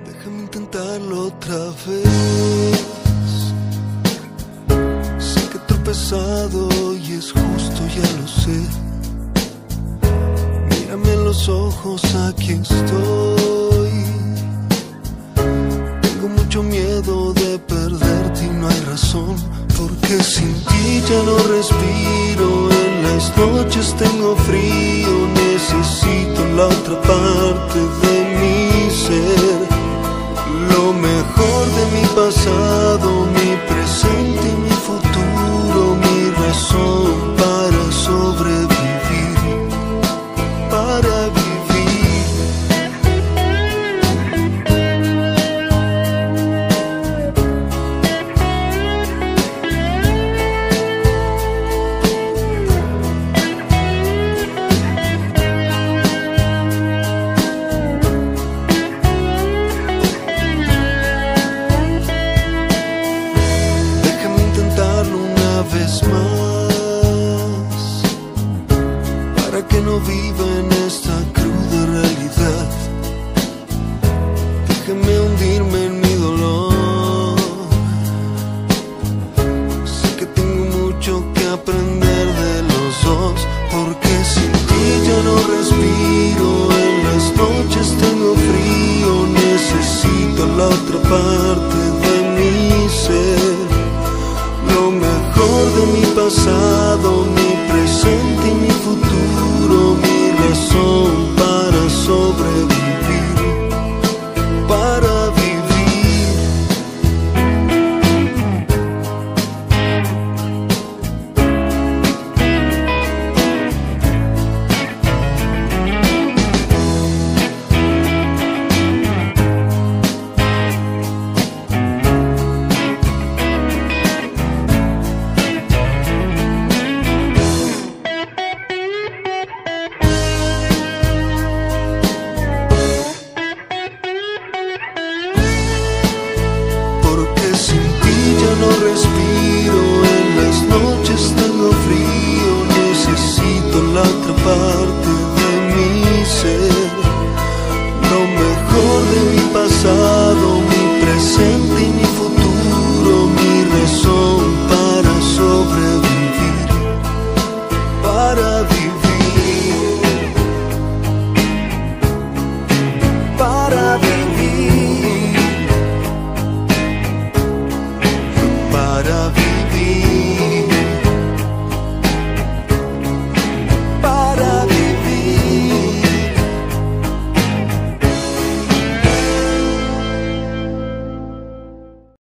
Déjame intentarlo otra vez. Sé que he tropezado y es justo, ya lo sé. Mírame en los ojos, aquí estoy. Tengo mucho miedo de perderte y no hay razón, porque sin ti ya no respiro. En las noches tengo frío, necesito la otra parte de mi ser. Lo mejor de mi pasado, mi presente y mi futuro, mi razón para sobrevivir, para vivir. Vez más, para que no viva en esta cruda realidad. Déjame hundirme en mi dolor. Sé que tengo mucho que aprender de los dos, porque sin ti ya no respiro. En las noches tengo frío, necesito la otra parte de mi ser. Lo mejor de mi pasado, mi presente y mi futuro,